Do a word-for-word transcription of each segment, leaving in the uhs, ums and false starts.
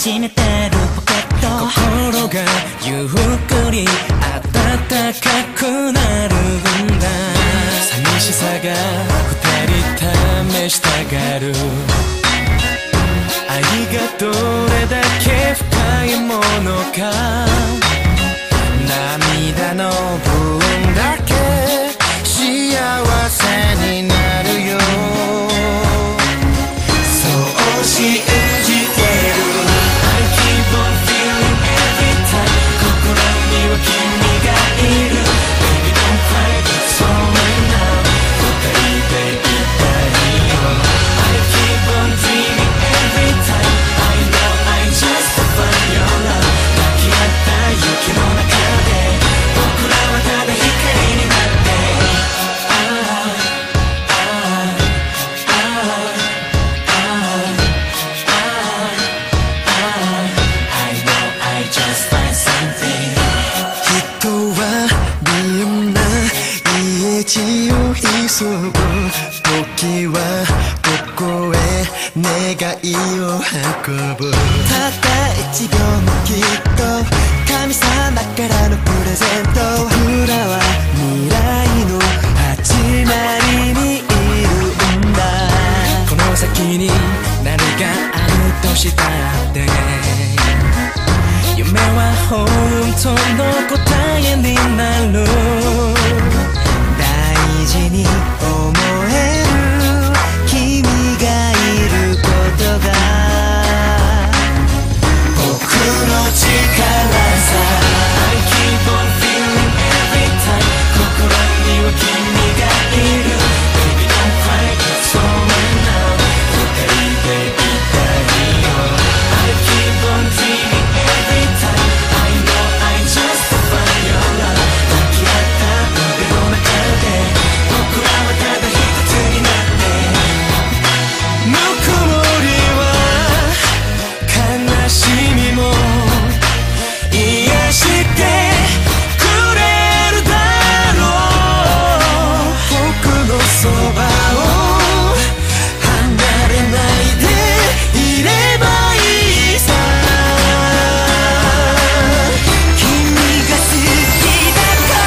締めてるポケット心がゆっくり暖かくなるんだ寂しさが二人試したがる愛がどれだけ深いものか涙の分だけ幸せになるよそう信じてる I keep on feeling every time 心には君がいる Baby don't cry it's alright now 二人でいたいよ I keep on dreaming every time I know I just find your love 抱き合った雪の中で僕らはただ光になって道を急ぐ時はどこへ願いを運ぶたった一秒もきっと神様からのプレゼント僕らは未来の始まりにいるんだこの先に何があるとしたって夢は本当の答えになる大事に思える君がいることが僕の力さ I keep on feeling every time 心には君がいる Baby don't cry it's alright now 二人でいたいよ I keep on dreaming every time I know I just find your love 抱き合った腕の中で僕らはただ一つになってぬくもりは悲しみも癒してくれるだろう僕のそばを離れないでいればいいさ君が好きだから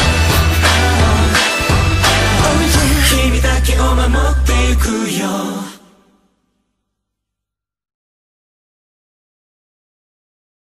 守ってゆくよ